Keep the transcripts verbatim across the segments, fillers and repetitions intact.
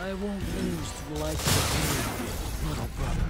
I won't lose to the likes of you, little brother.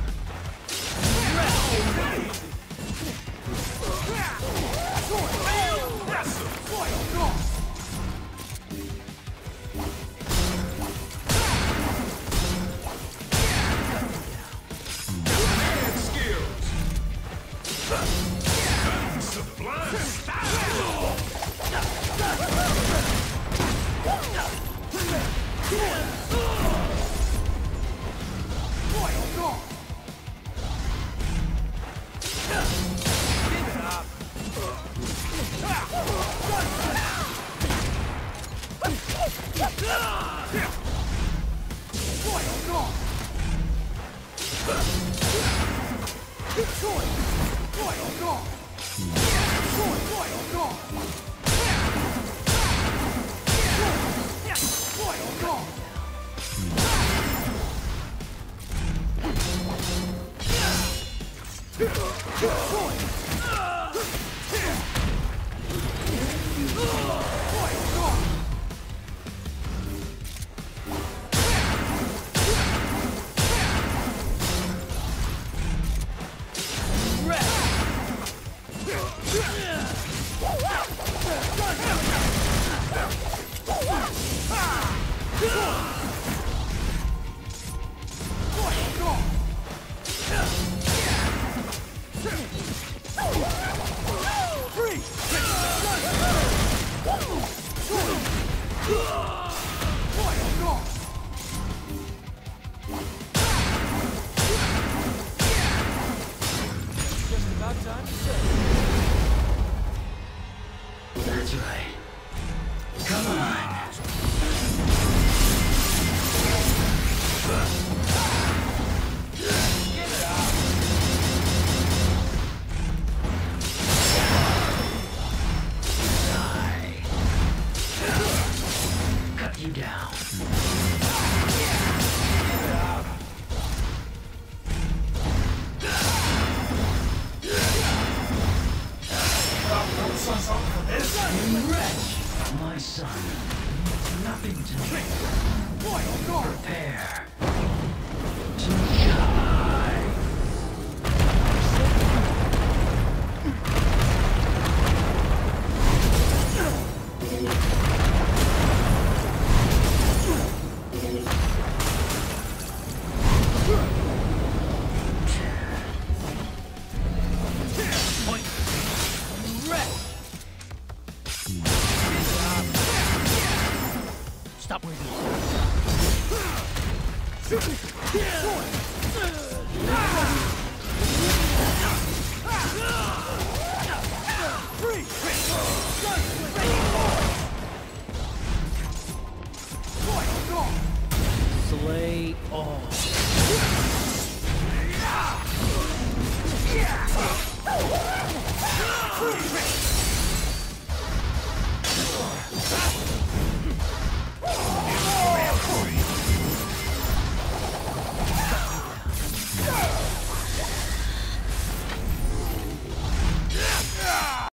That's right. Come on. Give it up. Die. Cut you down. Give it up. You wretch! My son, nothing to me. Prepare to die. Stop where you are.